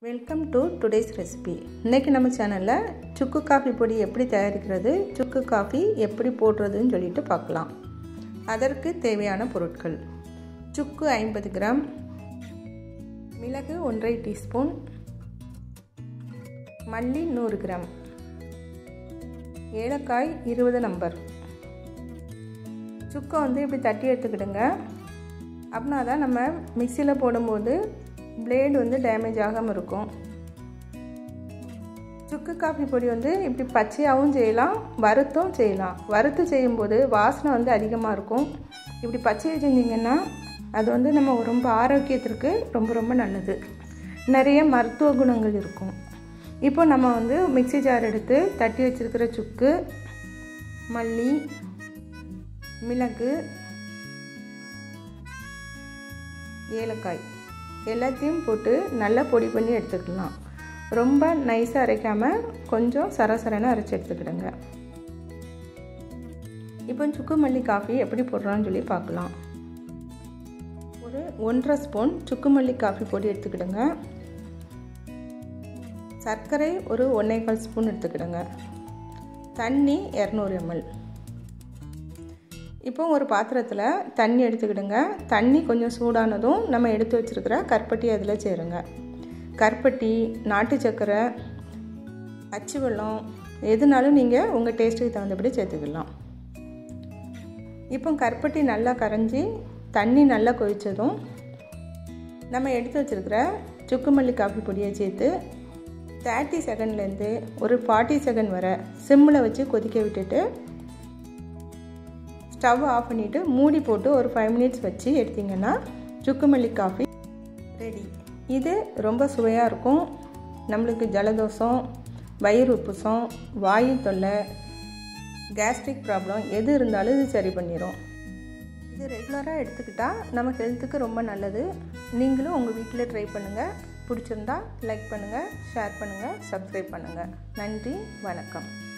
Welcome to today's recipe. இன்றைக்கி நம்ம சேனலில் சுக்கு காஃபி பொடி எப்படி தயாரிக்கிறது, சுக்கு காஃபி எப்படி போடுறதுன்னு சொல்லிட்டு பார்க்கலாம். அதற்கு தேவையான பொருட்கள்: சுக்கு 50 கிராம், மிளகு 1/2 டீஸ்பூன், மல்லி 100 கிராம், ஏலக்காய் 20 நம்பர். சுக்கை இப்படி தட்டி எடுத்துக்கிடுங்க. அப்படின்னா தான் நம்ம மிக்சியில் போடும்போது பிளேடு டேமேஜ் ஆகாமல் இருக்கும். சுக்கு காஃபி பொடி இப்படி பச்சையாகவும் செய்யலாம், வறுத்தும் செய்யலாம். வறுத்து செய்யும்போது வாசனை அதிகமாக இருக்கும். இப்படி பச்சையை செஞ்சிங்கன்னா அது நம்ம ரொம்ப ஆரோக்கியத்திற்கு ரொம்ப ரொம்ப நல்லது. நிறைய மருத்துவ குணங்கள் இருக்கும். இப்போ நம்ம மிக்சி ஜார் எடுத்து தட்டி வச்சுருக்கிற சுக்கு, மல்லி, மிளகு, ஏலக்காய் எல்லாத்தையும் போட்டு நல்லா பொடி பண்ணி எடுத்துக்கலாம். ரொம்ப நைஸாக அரைக்காமல் கொஞ்சம் சரசரன்னு அரைச்சி எடுத்துக்கிடுங்க. இப்போ சுக்கு மல்லி காஃபி எப்படி போடுறான்னு சொல்லி பார்க்கலாம். ஒரு 1.5 ஸ்பூன் சுக்கு மல்லி காஃபி பொடி எடுத்துக்கிடுங்க. சர்க்கரை ஒரு 1.25 ஸ்பூன் எடுத்துக்கிடுங்க. தண்ணி 200 ml. இப்போ ஒரு பாத்திரத்தில் தண்ணி எடுத்துக்கிடுங்க. தண்ணி கொஞ்சம் சூடானதும் நம்ம எடுத்து வச்சுருக்கிற கருப்பட்டி அதில் சேருங்க. கருப்பட்டி, நாட்டு சர்க்கரை, அச்சு வெல்லம் எதுனாலும் நீங்கள் உங்கள் டேஸ்ட்டுக்கு தகுந்தபடி சேர்த்துக்கலாம். இப்போ கருப்பட்டி நல்லா கரைஞ்சி தண்ணி நல்லா கொதித்ததும் நம்ம எடுத்து வச்சுருக்கிற சுக்கு மல்லி காஃபி பொடியை சேர்த்து 30 செகண்ட்லேருந்து ஒரு 40 செகண்ட் வரை சிம்மில் வச்சு கொதிக்க விட்டுட்டு ஸ்டவ் ஆஃப் பண்ணிவிட்டு மூடி போட்டு ஒரு 5 மினிட்ஸ் வச்சு எடுத்திங்கன்னா சுக்கு மல்லி காஃபி ரெடி. இது ரொம்ப சுவையாக இருக்கும். நம்மளுக்கு ஜலதோஷம், வயிறு உப்புசம், வாயு தொல்லை, கேஸ்ட்ரிக் ப்ராப்ளம் எது இருந்தாலும் இது சரி பண்ணிடும். இது ரெகுலராக எடுத்துக்கிட்டால் நம்ம ஹெல்த்துக்கு ரொம்ப நல்லது. நீங்களும் உங்கள் வீட்டில் ட்ரை பண்ணுங்கள். பிடிச்சிருந்தா லைக் பண்ணுங்கள், ஷேர் பண்ணுங்கள், சப்ஸ்கிரைப் பண்ணுங்கள். நன்றி, வணக்கம்.